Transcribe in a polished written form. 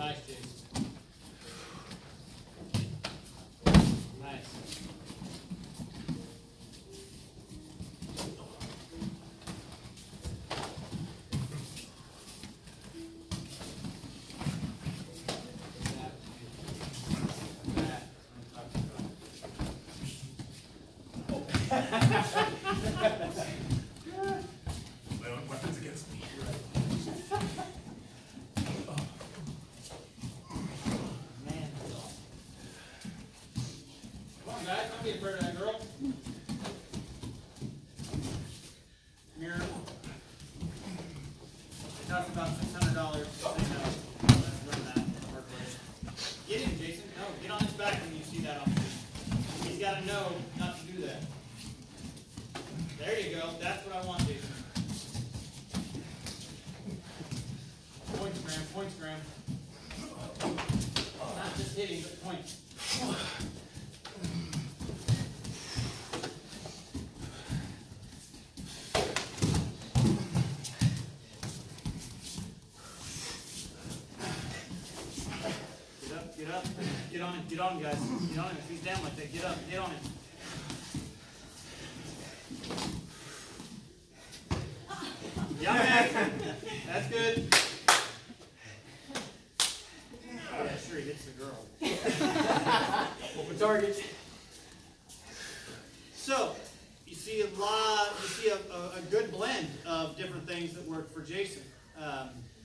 Nice, Jason. Nice. My own weapons against me. Man, that's awesome. Come on, guys. Don't be afraid of that girl. Mirror. It costs about $600 to say no. Let's learn that. Work with it. Get him, Jason. No, get on his back when you see that on the screen. He's got to know not to do that. There you go. That's what I want, Jason. Points, Graham. Points, Graham. Not just hitting, but points. Get up. Get on him. Get on him, guys. Get on him. If he's down like that, get up. Get on him. Yeah, man. That's good. Yeah, sure, he hits the girl. Open target. So, you see a good blend of different things that work for Jason.